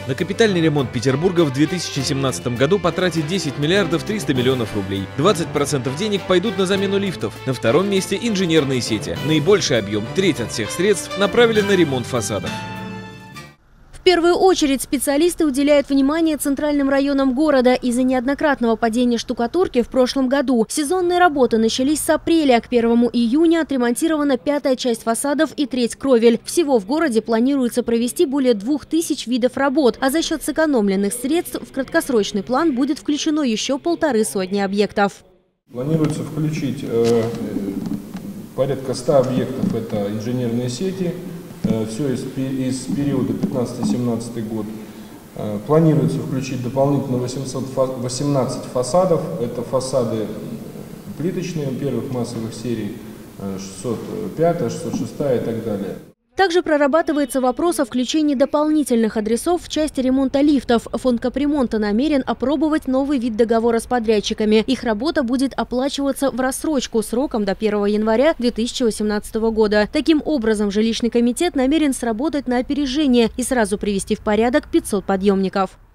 На капитальный ремонт Петербурга в 2017 году потратит 10 миллиардов 300 миллионов рублей. 20% денег пойдут на замену лифтов. На втором месте инженерные сети. Наибольший объем, треть от всех средств, направили на ремонт фасадов. В первую очередь специалисты уделяют внимание центральным районам города. Из-за неоднократного падения штукатурки в прошлом году сезонные работы начались с апреля. К 1 июня отремонтирована 5-я часть фасадов и треть кровель. Всего в городе планируется провести более 2000 видов работ, а за счет сэкономленных средств в краткосрочный план будет включено еще 150 объектов. Планируется включить порядка 100 объектов, это инженерные сети. Все из периода 15-17 год. Планируется включить дополнительно 18 фасадов. Это фасады плиточные первых массовых серий, 605, 606 и так далее. Также прорабатывается вопрос о включении дополнительных адресов в части ремонта лифтов. Фонд капремонта намерен опробовать новый вид договора с подрядчиками. Их работа будет оплачиваться в рассрочку сроком до 1 января 2018 года. Таким образом, жилищный комитет намерен сработать на опережение и сразу привести в порядок 500 подъемников.